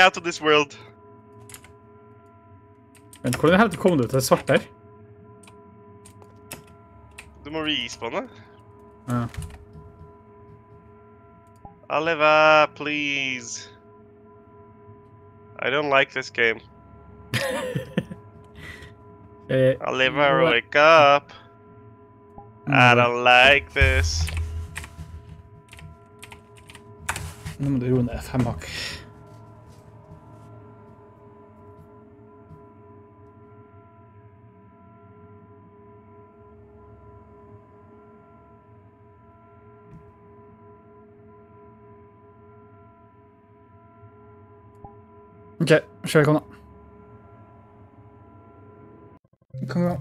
out of this world. Men hvordan i helvete kom du til det svarte her? Du må respawne. Ja. Oliver, please. I don't like this game. Oliver, wake up. I don't like this. Nå må du roe ned 5 hakk. Ok, kjør jeg kom da. Kom da.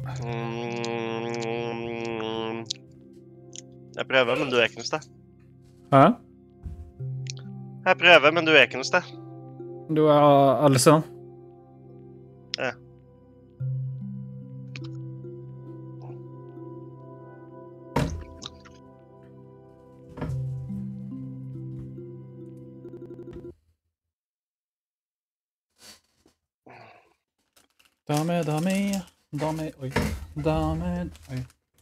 Jeg prøver, men du er ikke noe sted. Hæ? Jeg prøver, men du er ikke noe sted. Du er alle stedene. Ja. Dame, oi, dame, oi.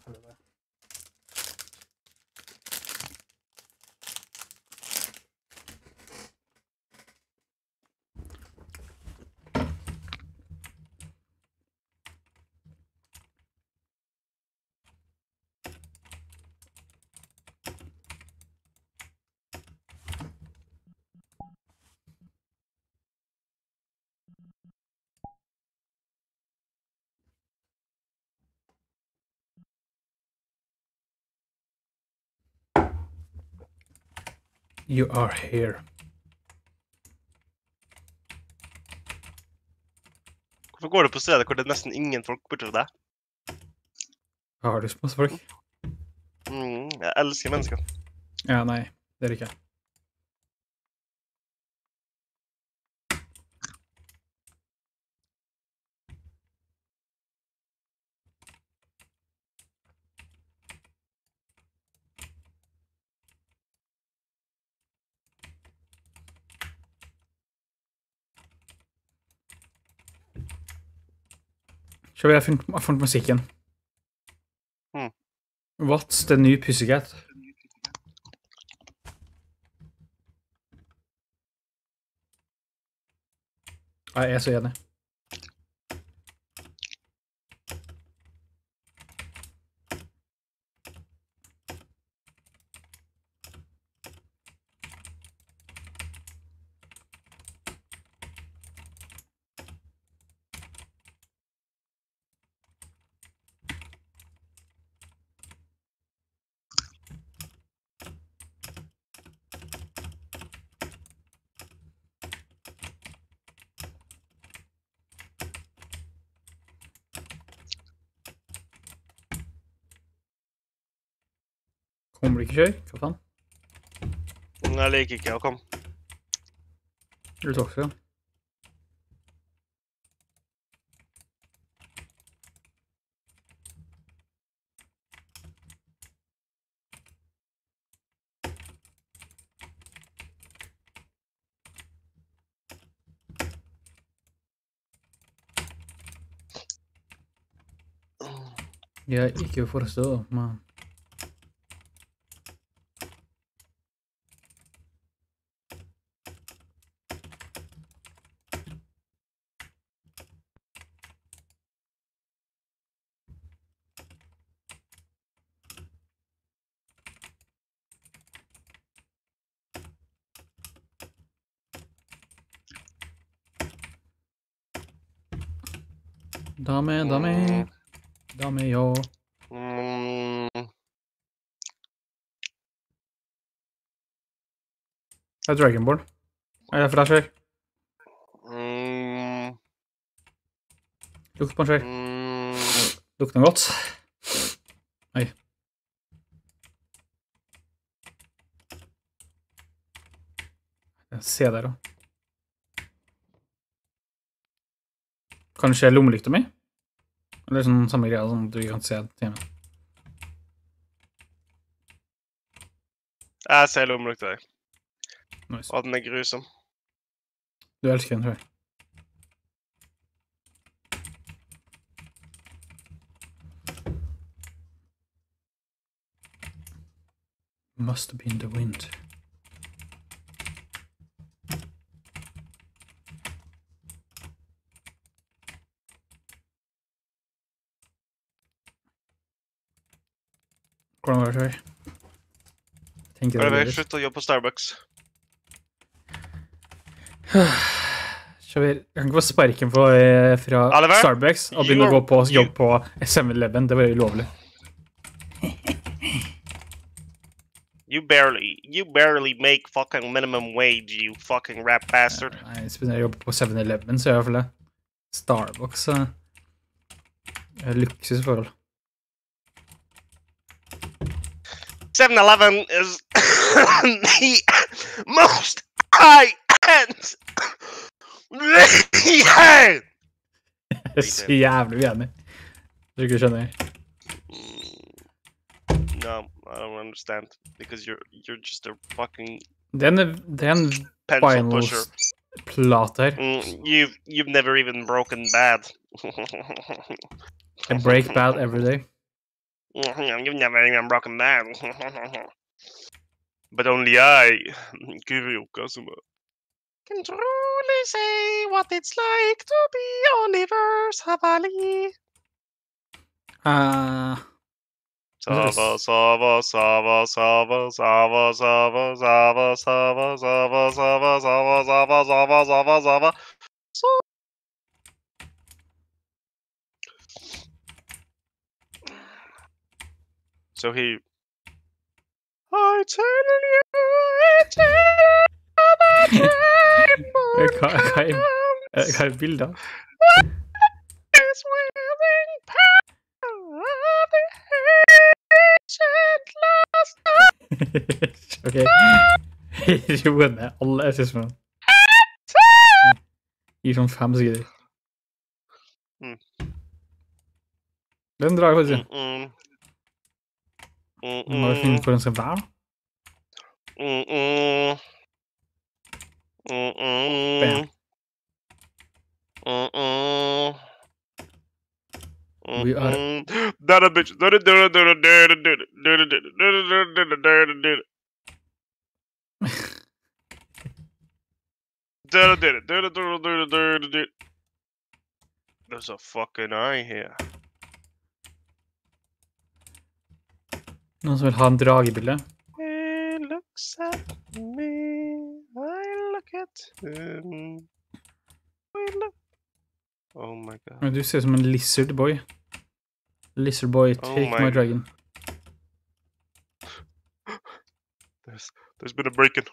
You are here. Hvorfor går du på stedet hvor det er nesten ingen folk borte ved deg? Har du masse folk? Jeg elsker mennesker. Ja, nei, det er det ikke. Så vil jeg funnet musikken. What's the new Pussycat? Jeg er så enig. Kommer du ikke kjør? Hva faen? Jeg liker ikke å komme. Er du også, ja? Jeg ikke forstår, man. Dame, ja. Det er Dragonborn. Er det flasher? Lukt på en skjær. Lukter den godt? Oi. Jeg ser der også. Kanskje lommelykta mi? Eller sånn samme greia, sånn at du kan se timen. Jeg ser lommelykta der. Nice. Og den er grusom. Du elsker den, tror jeg. Must have been the wind. Hvordan var det før? Tenker Kan det vi slutte å jobbe på Starbucks? Jeg kan ikke få sparken fra Oliver? Starbucks og begynne å gå på jobb på 7-Eleven. Det var jo ulovlig. You barely make fucking minimum wage, you fucking rap bastard. Nei, hvis jeg begynner å jobbe på 7-Eleven, så er det i hvert fall det. Starbucks er luksusforhold. 7-Eleven is the most high-end. Jeg er så jævlig uenig. Du ikke skjønner. No, I don't understand. Because you're just a fucking Det er en pencil pusher. Vinyls-plate her. You've never even broken bad. I break bad every day. You've never even broken bad. But only I, Kiryu Kazuma, can truly say what it's like to be Oliver Savali. Sava, Sava, Sava, Sava, Sava, Sava, Sava, Sava, Sava, Sava, Sava, Sava, Sava, Sava, Sava. So he... I tell you, Hva er bildet? It's wearing power of the ancient last night. Ok. Roe ned alle SSM. Gir sånn 5 sekunder. Den drar jeg faktisk. Må vi finne hvor den skal være. Bam. We are... That a bitch. There's a fucking eye here. Noen som vil ha en dragebilde? He looks at me, I look at him. We look. Oh my god. Men du ser ut som en lizard boy. Lizard boy, take my dragon. There's been a break-in.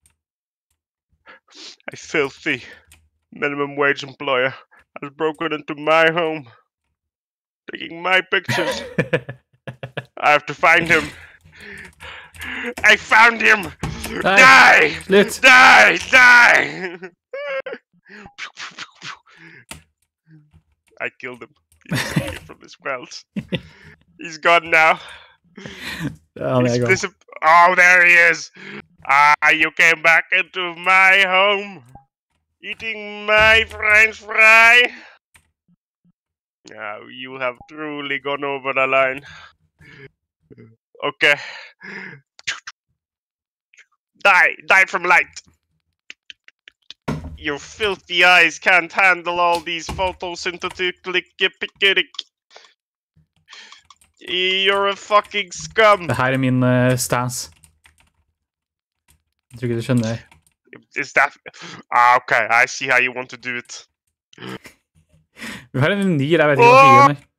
A filthy minimum wage employer has broken into my home, taking my pictures. I have to find him. I found him! Die! Slutt! Die! Die! I killed him. He's escaped from his wells. He's gone now. Ja, det er godt. Oh, there he is! You came back into my home, eating my French fry. Now you have truly gone over the line. Okay. Die from light. Your filthy eyes can't handle all these photosynthetic. You're a fucking scum. Det her er min stance. Jeg tror ikke du skjønner. Is that... okay, I see how you want to do it. Vi har en ny, jeg vet ikke hva sier den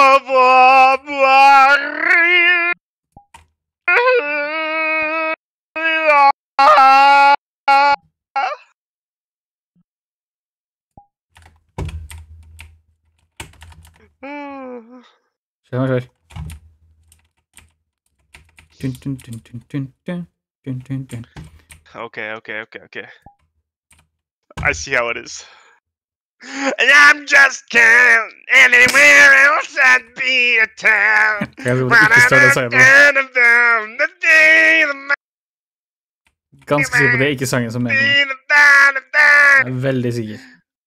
Kjør. Okay. I see how it is. And I'm just can't anywhere else I'd be a town. ganske sikker på det, ikke sangen som mener det. Jeg er veldig sikker.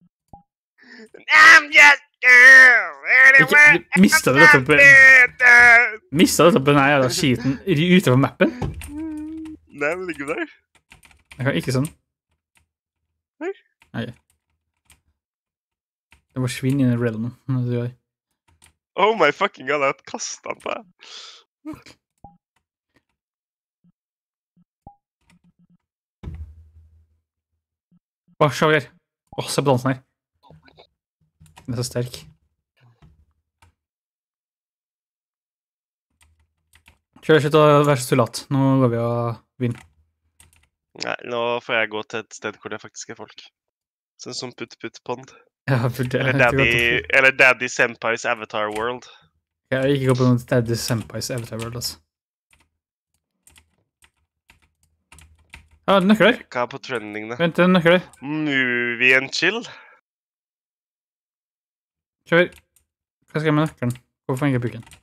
I'm just Ikke, mistet du dette på denne jævla skiten ute på mappen? Nei, det ligger der. Jeg kan ikke sånn. Nei. Nei. Det var svinn inn i realmen. Oh my fucking god, jeg har kastet den på deg. Åh, se her. Åh, se på dansen her. Den er så sterk. Slutt å være så tullat. Nå går vi og vinner. Nei, nå får jeg gå til et sted hvor det faktisk er folk. Sånn som Putt-Putt-Pond. Ja, for det Eller Daddy Senpais Avatar World. Jeg har ikke gått på noen Daddy Senpais Avatar World, altså. Ja, nøkler. Hva er på trending da? Vent, nøkler. Movie and chill? Kjør. Hva skal jeg med nøkkelen? Hvorfor får jeg ikke bruke den?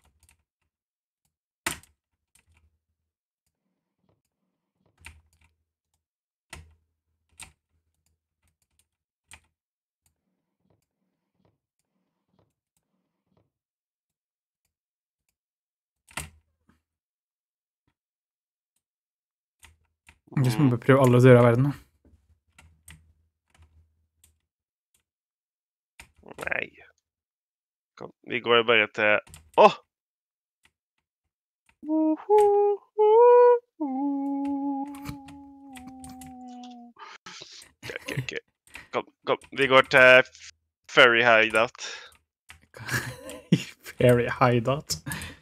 Jeg skal bare prøve alle dører av verden. Nei. Kom, vi går bare til... Åh! Ok. Kom. Vi går til Furry Hideout. Furry Hideout?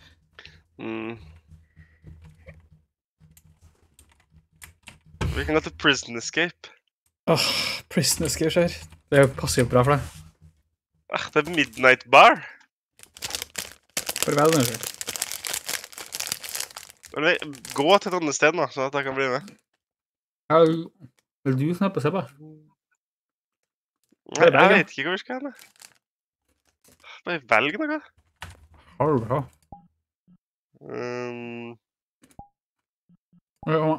Vi kan gå til Prison Escape. Prison Escape skjer. Det passer jo bra for deg. Det er Midnight Bar. Farvel, nødvendig. Gå til et annet sted nå, så at jeg kan bli med. Ja, vil du snappe seg på? Nei, jeg vet ikke hvor vi skal henne. Bare velg noe. Har du bra? Ja.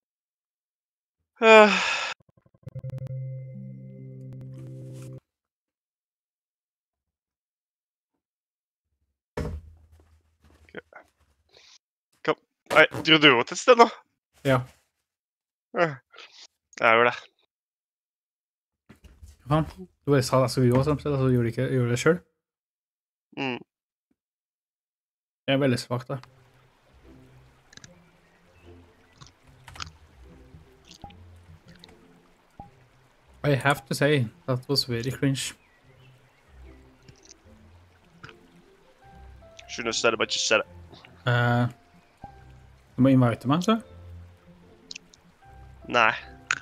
Kom. Nei, du jo til et sted nå? Ja. Jeg gjør det. Faen, du bare sa det så vi også, så gjorde du det selv? Jeg er veldig svagt da. I have to say, that was very cringe. Shouldn't have said it, but just said it. Du må invite meg, så? Nei.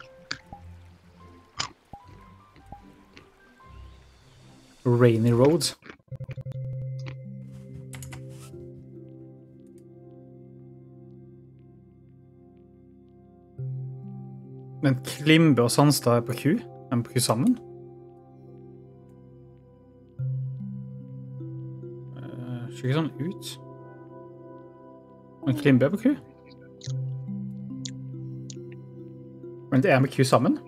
Rainy Roads. Men Klimbe og Sandstad er på Q? Er de på Q sammen? Ser ikke sånn ut. Men Klimbe er på Q? Men det er med Q sammen?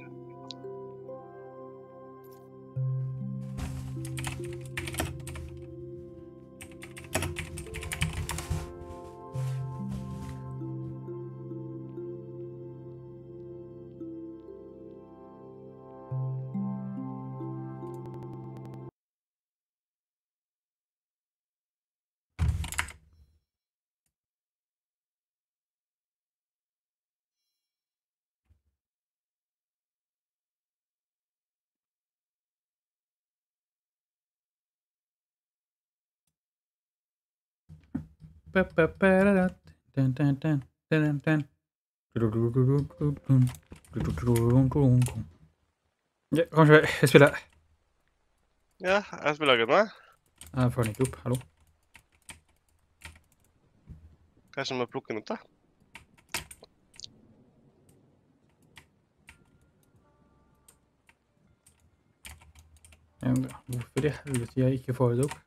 Ja, kanskje jeg spiller. Ja, jeg spiller ikke med. Jeg får den ikke opp, hallo. Kanskje jeg må plukke den opp da? Hvorfor i helvete jeg ikke får det opp?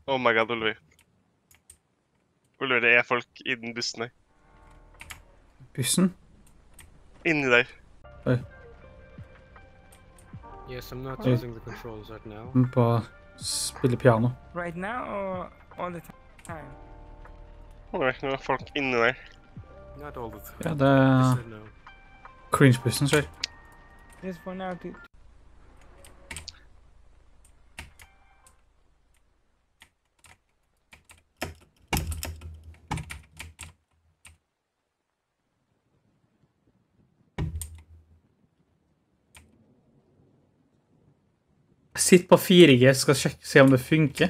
Oh my god, Oliver. Oliver, det er folk i den bussen her. Bussen? Inni der. Oi. Yes, I'm not using the controls right now. På spille piano. Right now or all the time? Oliver, nå er folk inni der. Not all the time. Ja, det er Just said no. cringe-bussen, tror jeg. Just for now to... Sitt på 4G, skal sjekke, se om det funker.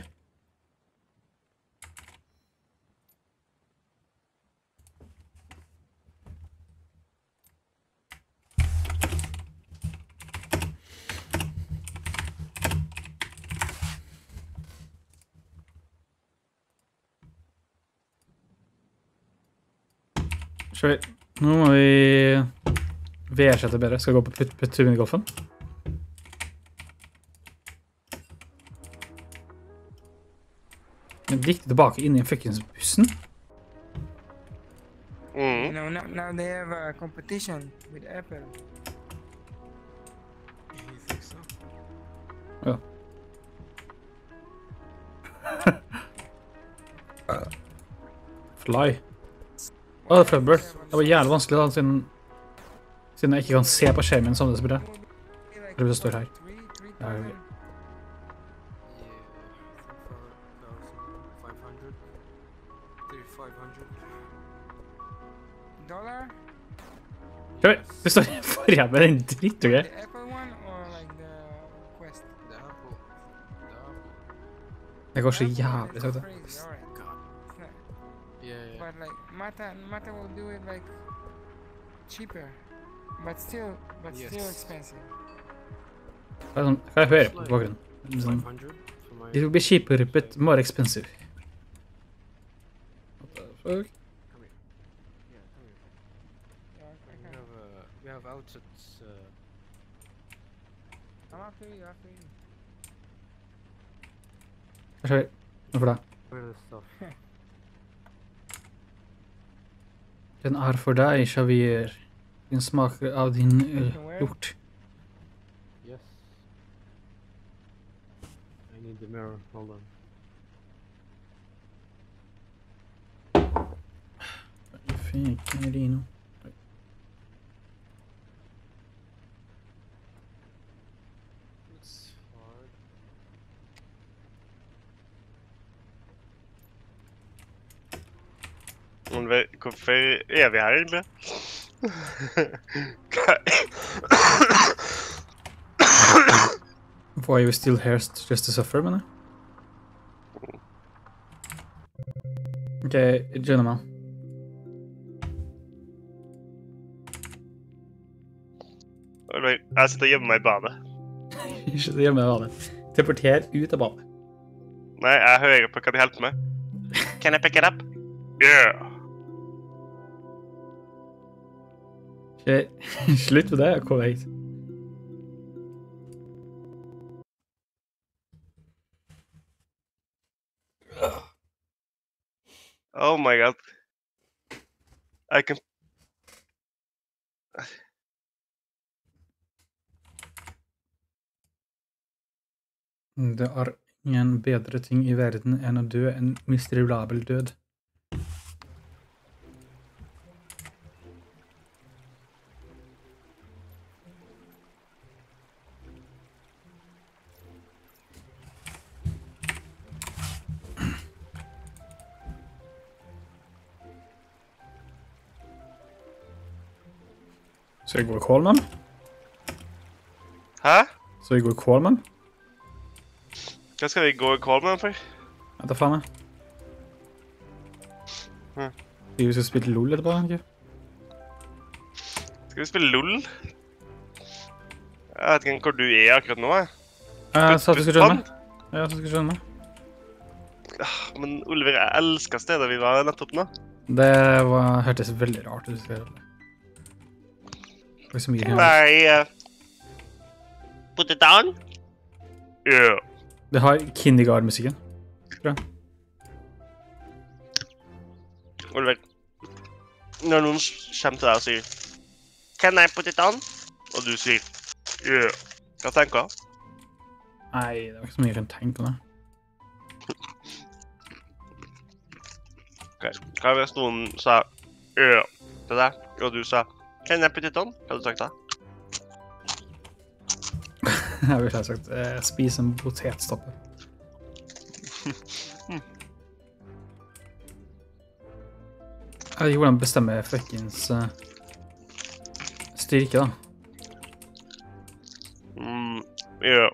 Skal vi... Nå må vi... VR-sette bedre. Skal vi gå på putt-minigolfen? Men gikk det tilbake inn i fuckings bussen? You know, now they have a competition with Apple. You think so? Ja. Fly. Å, det er Flubber. Det var jævlig vanskelig da, siden jeg ikke kan se på skjermen som det spiller. Det står her. Ja, Yeah, ok. I think for 1,500. 3,500. Dollar? Skal vi? Det står forrige med den dritt, ok? The Apple one or like the Quest? The Apple. The Apple. Det går så Apple jævlig is sakte. crazy, alright. God. It's not- Yeah. But like Mata will do it like cheaper, but still Yes. expensive. Hva er sånn, hva jeg hører på bakgrunnen? Sånn, 500 for my. it will be cheaper, but more expensive. What the fuck? Come here. Yeah, come here. Yeah, okay. We have outlets. I'm after you, after you. Hva skjer? Hvorfor det? Where the stuff? Den er for deg, Xavier. Den smaker av din lort. Yes. I need the mirror. Hold on. Fint, Rino. It's hard. Hvorfor er vi her egentlig? Why are you still here just to suffer, mener jeg? Ok, joiner meg. Jeg sitter og gjemmer meg i badet. Ikke gjør meg det. Teleporter ut av badet. Nei, jeg hører på hva de hjelper med. Can I pick it up? Yeah. Ok, slutt med det, jeg kommer hit. Oh my god. I can... Det er ingen bedre ting i verden enn å dø en miserabel død. Skal vi gå i Coleman? Hæ? Skal vi gå i Coleman? Hva skal vi gå i Coleman for? Vet da faen jeg. Vi skal spille LOL etterpå, ikke? Skal vi spille LOL? Jeg vet ikke hvor du er akkurat nå, jeg. Jeg sa at du skulle skjønne meg. Ja, jeg sa at du skulle skjønne meg. Men Oliver, jeg elsker stedet vi var nettopp nå. Det hørtes veldig rart ut. Det var så mye Can I put it down? Yeah. Det har kindergarten-musikken. tror jeg. Oliver, når noen kommer til deg og sier Can I put it on? Og du sier yeah. Hva tenker du? Nei, det var ikke så mye jeg kan tenke på det. Okay. Hva hvis noen sa yeah til deg, og du sa Can I put it on? Hva hadde du sagt da? Jeg vil sagt spise en potetstappe. Jeg vet ikke hvordan bestemmer fuckings styrke, da. Ja.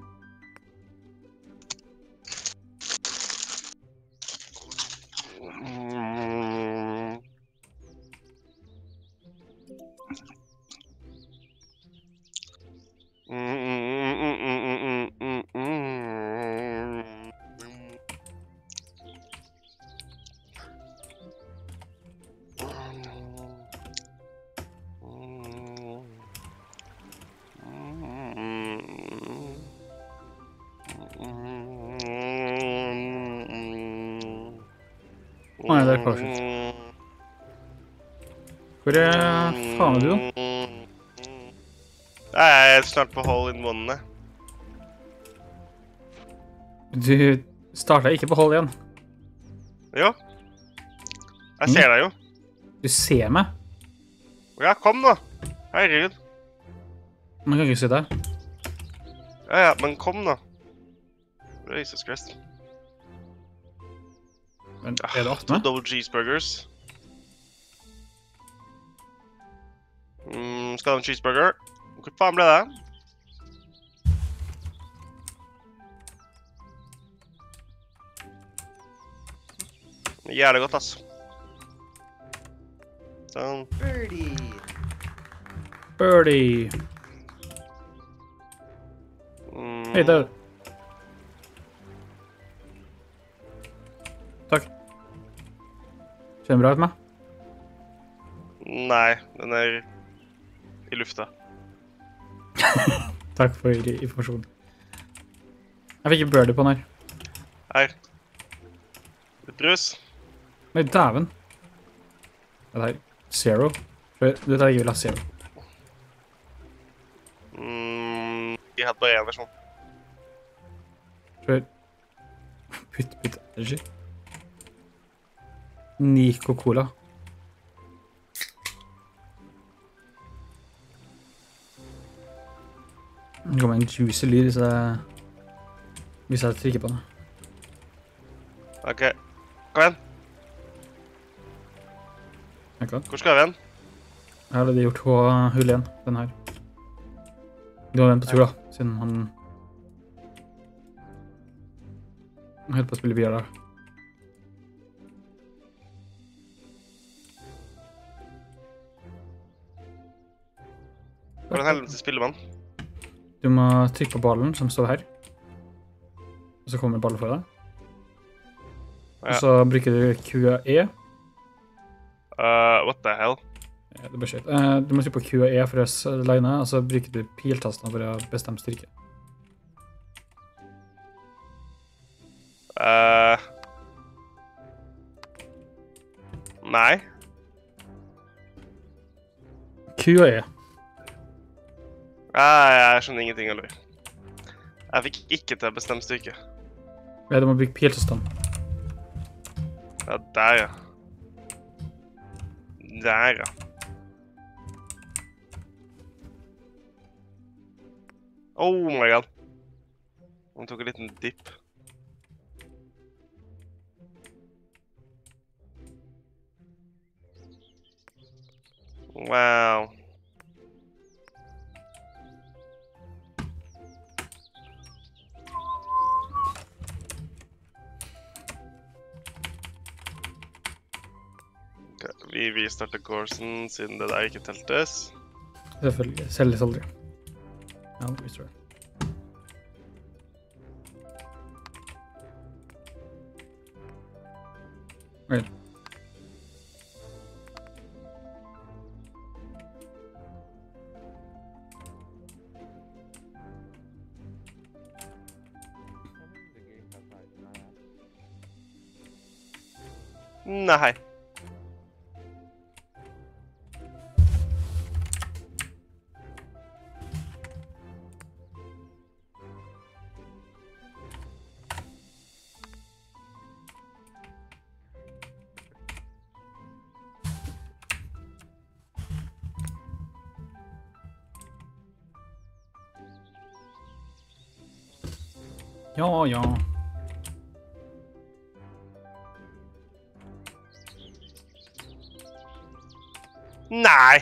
Nei, det er kanskje ikke. Hvor faen er du, da? Jeg er snart på hole in one. Du startet ikke på hold igjen. Jo. Jeg ser deg jo. Du ser meg. Ja, kom da. Herregud. Man kan ikke se der. Ja, men kom da. Jesus Christ. Men er det 8 med? Double cheeseburgers. Skal du ha en cheeseburger? Hvor faen ble det? Jævlig godt, ass. Sånn. Birdie. Hei, der. Takk. Ser den bra ut med? Nei, den er i lufta. Takk for informasjonen. Jeg fikk en birdie på den her. Her. Litt brus. Nei, dæven. Det her. Zero. Det er jeg vil ha zero. Jeg hadde bare en versjon. Putt energy. Nico Cola. Det kommer en juicy lyd hvis jeg trykker på den. Ok. Kom igjen. Hvor skal vi hen? Jeg har allerede gjort hull igjen, den her. Du har den på tur da, siden han holdt på å spille VR der. Hvordan helvete spiller man? Du må trykke på ballen som står her. Og så kommer ballen for deg. Og så bruker du QE. What the hell? Ja, det er bare shit. Du må trykke på QE for å line, og så bruker du piltastene for å bestemme styrke. Nei. QE. Jeg skjønner ingenting, eller? Jeg fikk ikke til å bestemme styrke. Ja, du må bruke piltastene. Ja, der, ja. Der, ja. Oh my god. Han tok en liten dipp. Wow. Vi starter coursen siden det der ikke teltes. Selvfølgelig. Selges aldri. Ja, vi tror det. Right. Nei. Ja, ja. Nei!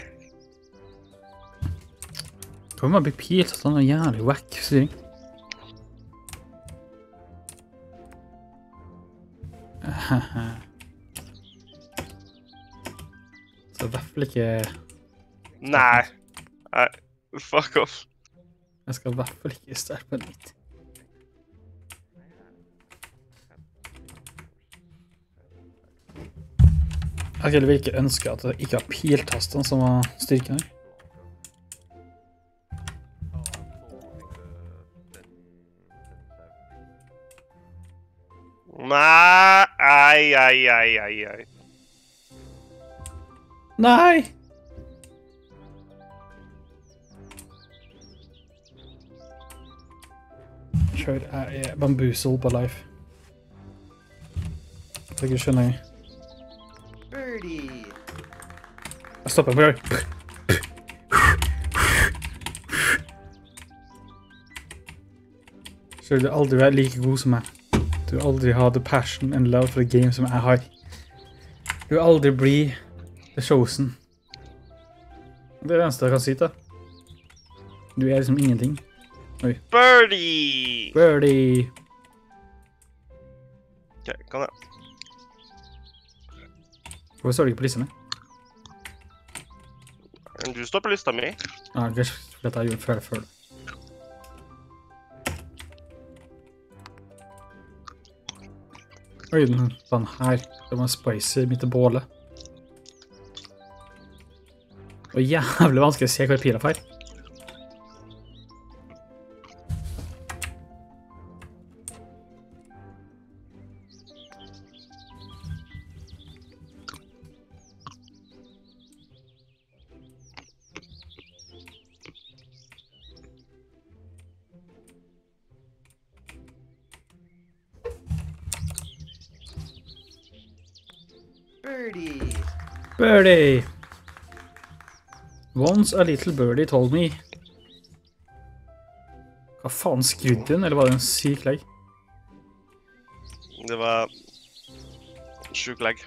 Tror man blir pilt sånn jævlig wack styring. Så i hvert fall ikke... Nei. Nei. Fuck off. Jeg skal i hvert fall ikke starte på nytt. Jeg skulle virkelig ønske at jeg ikke har piltasten som var styrken her. Nei. Ai. Nei! Kjør, jeg er bamboozled på life. Så ikke skjønner jeg. Birdie. Jeg stopper på gang. Så du aldri være like god som meg. Du aldri ha the passion and love for the game som jeg har. Du aldri bli the chosen. Det er det eneste jeg kan si da. Du er liksom ingenting. Oi. Birdie! Birdie! Ok, kan jeg? Hvorfor står det ikke på listene? Du står på lista mi. Ja, det er fordi jeg gjorde før. Oi, den her. Det var spicy midt i bålet. Det var jævlig vanskelig å se hva pila feir. Birdie. Birdie! Once a little birdie told me. Hva faen, skrudde hun, eller var det en syk legg? Det var... sjuk legg.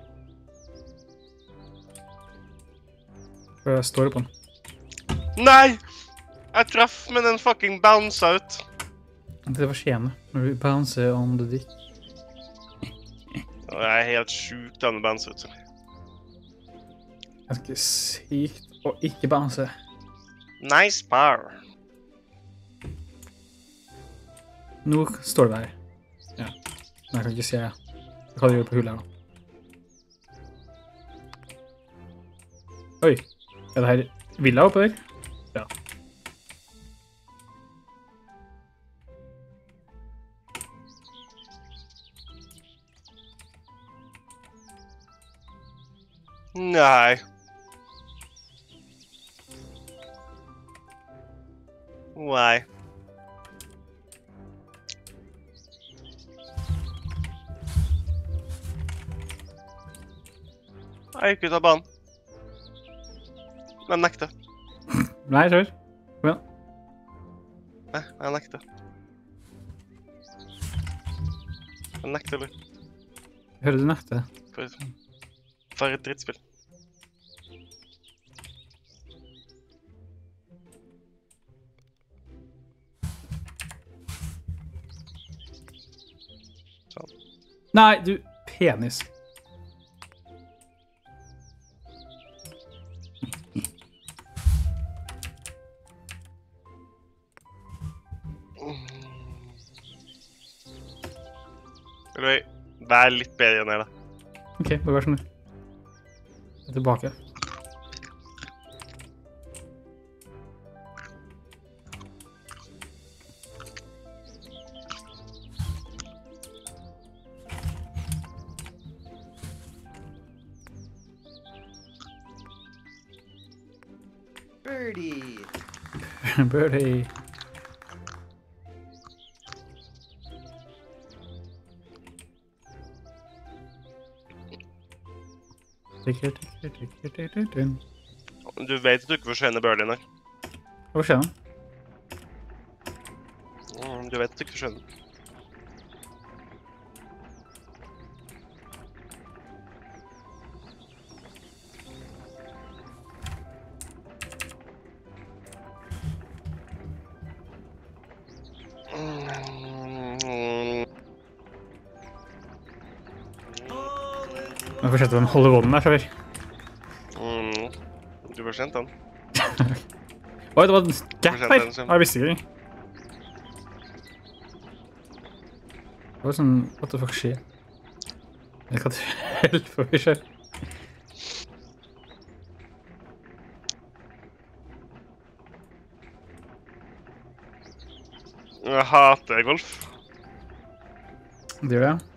For jeg står på den. Nei! Jeg traff, men den fucking bounced ut. Det var skjene, når du bouncer on the dick. Det er helt sjukt den bounced ut. Ganske sykt å ikke bounce. Nice bar. Nå står det der. Ja. Men jeg kan ikke se hva det gjør på hullet her nå. Oi, er det her villa oppe der? Ja. Nei. Why? Jeg gikk ut av banen. Men nekte. Nei, kjør. Kom igjen. Nei, jeg nekte. Jeg nekte litt. Hører du nekte? For et drittspill. Sånn. Nei, du penis. Roy, vær litt bedre enn her da. Ok, bare vær sånn. Jeg er tilbake. Birdie. Birdie. Du vet at du ikke fortjener birdien her. Hva skjer nå? Du vet at du ikke fortjener den. Nå fortsetter den holde volden der, Xavier. Du fortjente den. Oi, det var en gap Fortjente her. den, Sim. Jeg visste ikke engang. Det var sånn, what the fuck skjer? Hva til helvete skjer? Jeg hater golf. Det gjør jeg.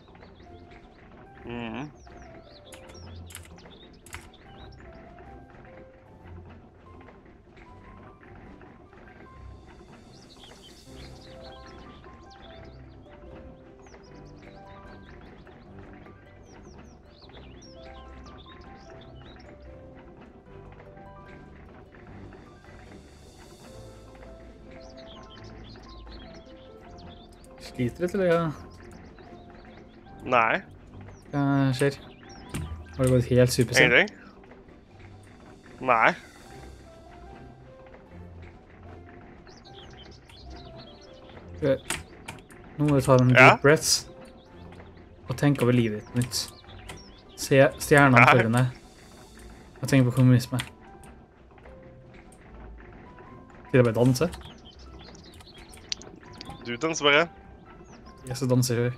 Sliter litt, eller ja? Nei, Hva skjer? Har det gått helt supersett? ingenting. Nei. Nå må du ta en Ja? deep breaths og tenke over livet ditt på nytt. Se stjernene Nei. foran deg og tenke på kommunisme. Skal jeg bare danse? Du danser bare. Jeg så danser jeg.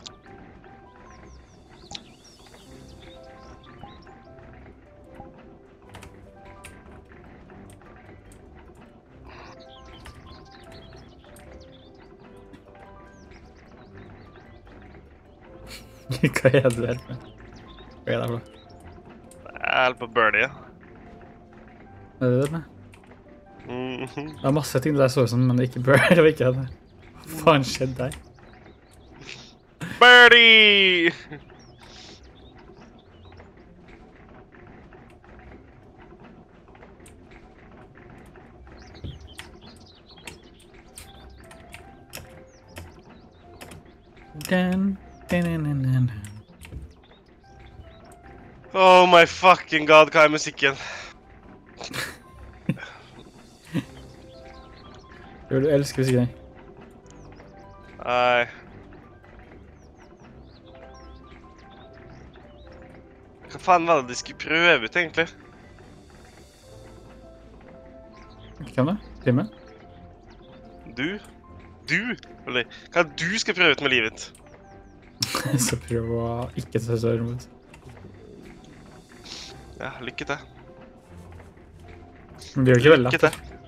Hva er det du helt med? Hva er det for noe? Jeg er på birdie. Hva er det du helt med? Mhm. Det er masse ting der jeg så ut som, men det er ikke Bird, det var ikke det. Hva faen skjedde der? Birdie! Dun, dun, dun, dun, dun. Oh my fucking god, hva er musikken? Du elsker musikken. Nei. Hva faen var det de skulle prøve ut, egentlig? Hvem da? Timme? Du? Du? Eller, hva er det du skal prøve ut med livet? Så prøv å ikke ta seg imot. Ja, lykke til. Men det er jo ikke veldig Lykke lett. til.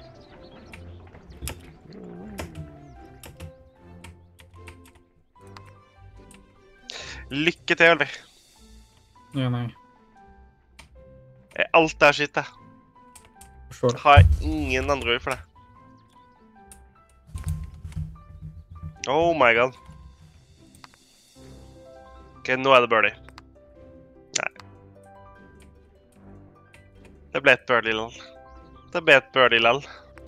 Lykke til, Oliver. Ja, nei. Alt er skitt, jeg. Forstår det. Har ingen andre ord for det. Oh my god. Ok, nå er det birdie. Nei. Det ble et birdie lall. Det ble et birdie lall.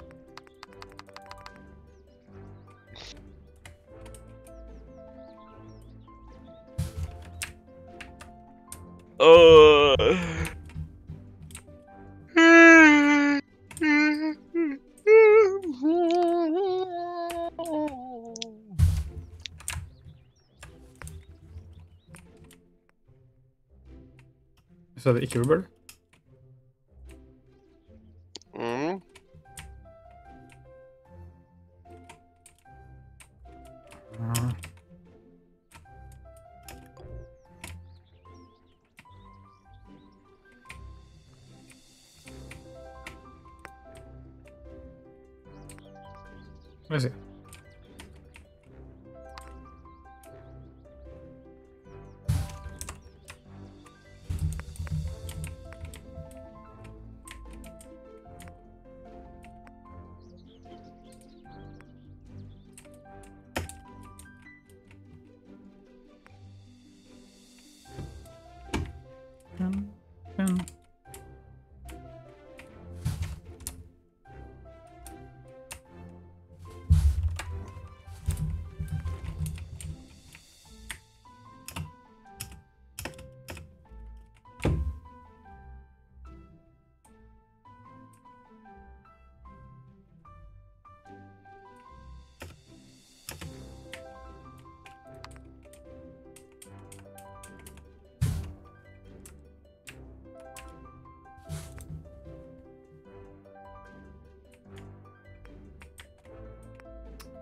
Så er det ikke Bird? Mm. Ah. Skal vi se.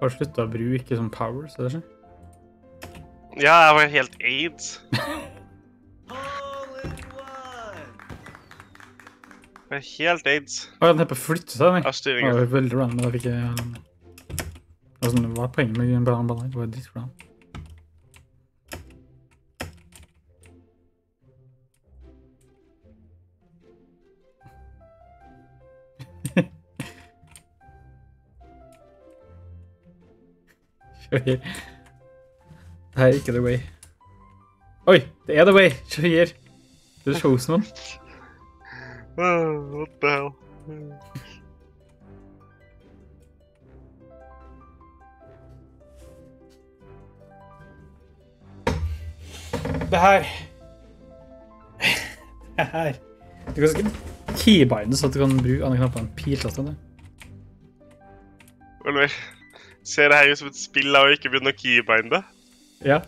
Har du sluttet å bruke sånn powers, eller ikke? Ja, jeg var helt AIDS. Hole in one! Jeg er helt AIDS Å, den er på å flytte seg, nei. av Det styringen. var veldig bra, men da fikk jeg... Altså, det var poenget med en bra baller. Det var dritbra. Kjør. Det her er ikke the way. Oi, det er the way. Kjør. Det er showsman. What the hell? Det her. Det her. Du kan sikkert keybinde så at du kan bruke andre knapper enn piltasten. Oliver, ser det her ut som et spill av å ikke begynne å keybinde? Ja.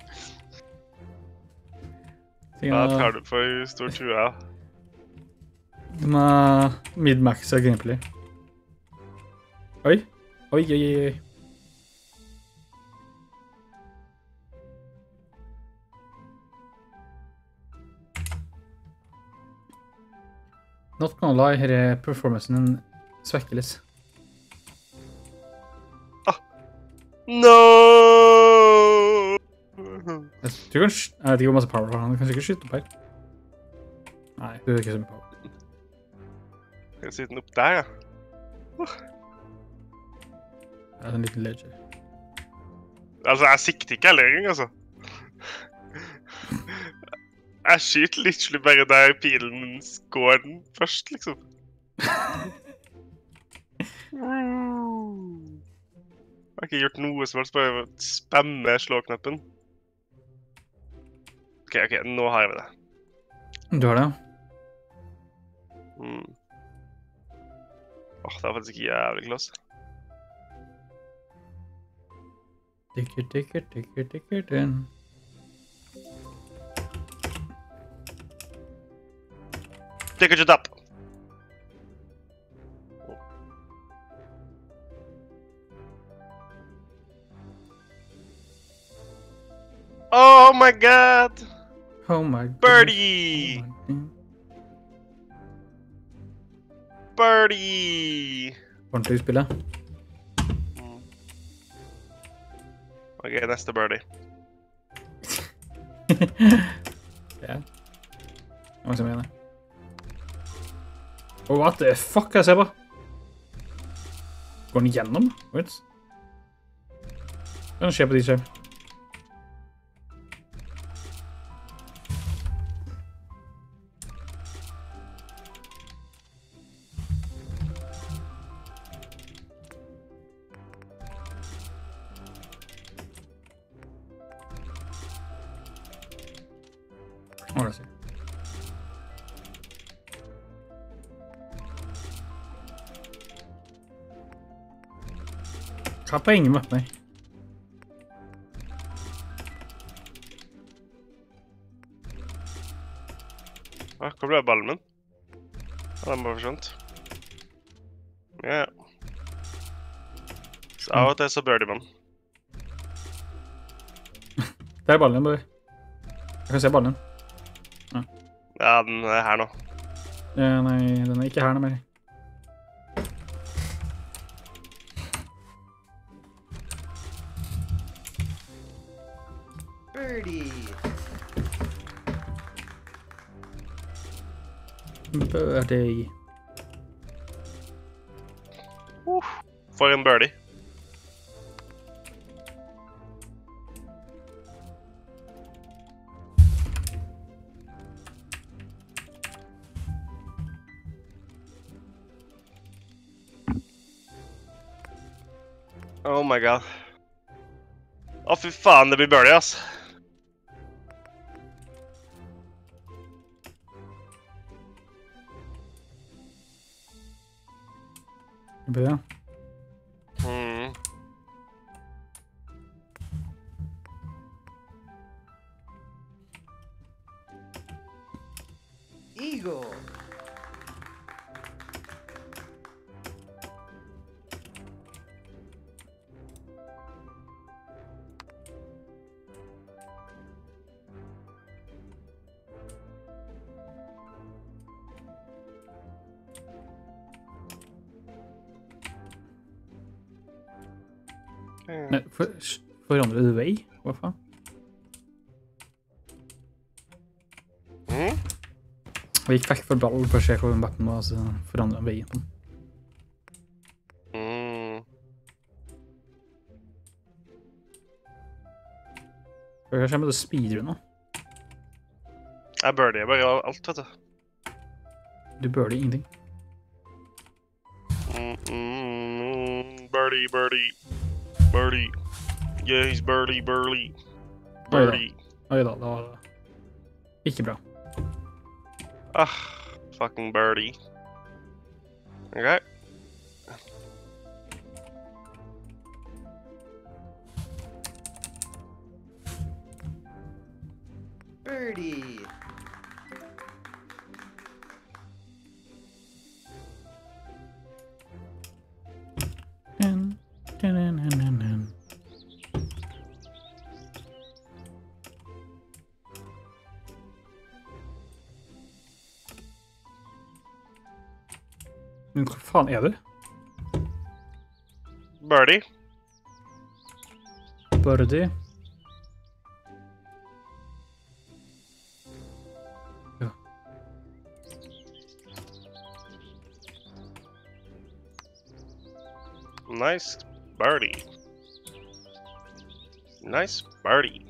Da tar du for stor trua. Du må mid-maxe gameplay. Oi. Oi, oi, oi, oi. Not gonna lie, her er performancen svekker litt. No! Jeg tror kanskje... Jeg vet ikke hvor masse power har han. Kanskje ikke skyte opp her. Nei, du har ikke så mye power. Jeg kan sitte den opp der, ja. Det er en liten ledger. Altså, jeg sikter ikke heller engang, altså. Jeg skyter literally bare der pilen går den først, liksom. Jeg har ikke gjort noe som helst, bare spamme slå-knappen. Ok, nå har vi det. Du har det, ja. Mm. Åh, det var faktisk ikke jævlig klass. Tikker, den. Tikker ikke tapp! Oh my god! Oh my god. Birdie! Oh my god. Birdie! Ordentlig spillet. Ok, neste birdie. Ja. Hva som mener. Oh, what the fuck, jeg ser på? Går den gjennom? Wait. Hva skjer på DJ? Hva er det? Hva er poenget med meg? Hvor ble ballen min? Ja, den bare forsvant. Ja. Så av og til så birdie man. Det er ballen din, bare. Jeg kan se ballen din. Ja, den er her nå. Ja, nei, den er ikke her nå mer. Birdie! Birdie. For en birdie. Oh my god. Å, fy faen, det blir birdie, ass. Det blir det. Mm. Eagle! Nei, forandrer du vei? Hva faen? Vi gikk vekk fra ball for å se hvor mappen var, så forandret veien på den. Kanskje jeg må speedrun nå. Jeg birdier bare alt, vet du. Du birdier ingenting. Birdie, birdie. Birdie. Yeah, he's birdie, birdie. Oi da. Birdie. Oi da, det var ikke bra. Ah, fucking birdie. Okay. Birdie. Men hva faen er du? Birdie. Birdie. Ja. Nice birdie. Nice birdie.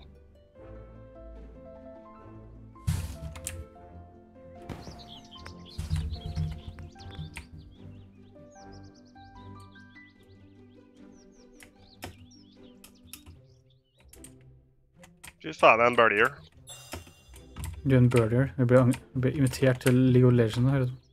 Fy faen, jeg er en birdier. Du er en birdier. Jeg ble invitert til League of Legends, hører du.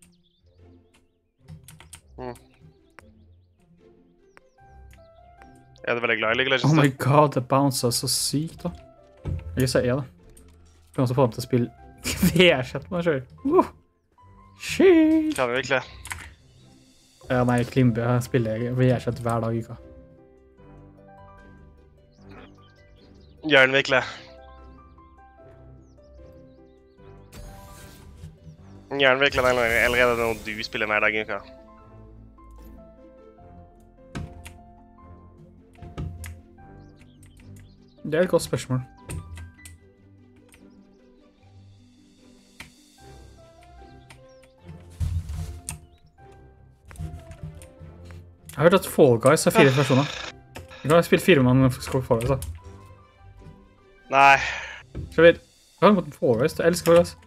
Er du veldig glad i League of Oh Legends? my god, det bouncer så sykt da. Jeg sier det. Kan også få dem til å spille VR-chat med meg selv. Shit! Kan vi virkelig? Ja, nei, Klimbe spiller VR-chat hver dag i uka. Gjør den virkelig? Gjør den virkelig, eller er det noe du spiller hver dag i uka? Det er et godt spørsmål. Jeg har hørt at Fall Guys har 4 versjoner. Jeg kan spille 4 man skal Fall Guys da. Nei. Skal vi... Jeg har mot Fall Guys, jeg elsker Fall Guys.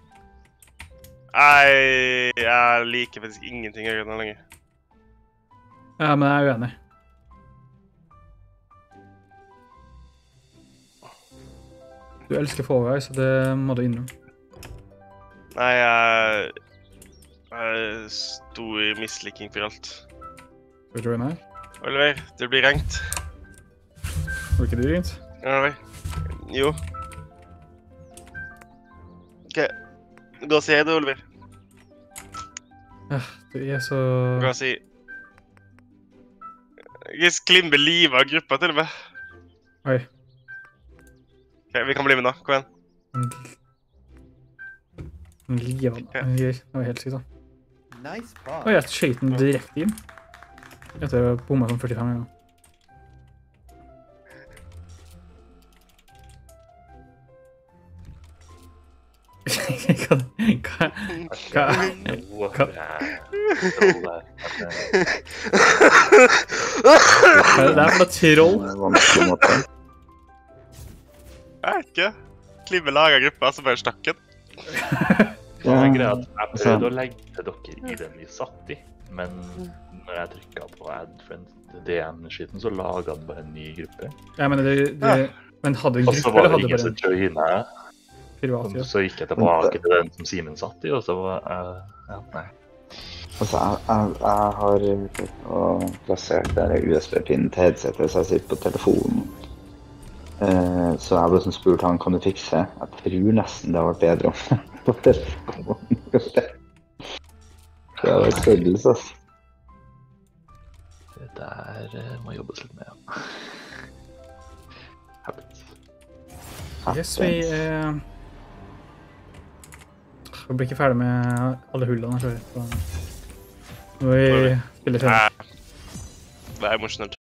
Jeg liker faktisk ingenting jeg gjør nå lenger. Ja, men jeg er uenig. Du elsker Fall Guys, så det må du innrømme. Nei, jeg sto i misliking for alt. Skal vi joine her? Oliver, det blir rengt. Var ikke det rent? Oliver. Jo. Ok. Gå og si hei da, Oliver. Ja, du er så... Gå og si... Jeg Klimbe livet av gruppa til og med. Oi. Ok, vi kan bli med nå. Kom igjen. En livan. Det var helt sykt da. Nice pass. Oi, jeg skjøt den direkte inn. Etter å bomma sånn 45 ganger. Hva er det der for troll? Jeg vet ikke. Klimbe laget gruppa, så bare stakk den. Det er greit. Jeg prøvde å legge til dere i den vi satt i, men når jeg trykket på Add Friends til DN-skitten, så laget den bare en ny gruppe. Ja, men men hadde en Og så gruppe, var eller det hadde ingen bare som en joinet, privat? Ja. så gikk jeg tilbake til den som Simen satt i, og så var nei. Altså, jeg har plassert USB-pinnen til headsetet, så jeg sitter på telefonen. Så jeg ble spurt han, kan du fikse? Jeg tror nesten det har vært bedre om på telefonen. Det var størrelse, altså. Det der må jobbes litt med, ja. Habits. Yes, vi blir ikke ferdig med alle hullene, så nå må vi spille til. Det er emosjonelt.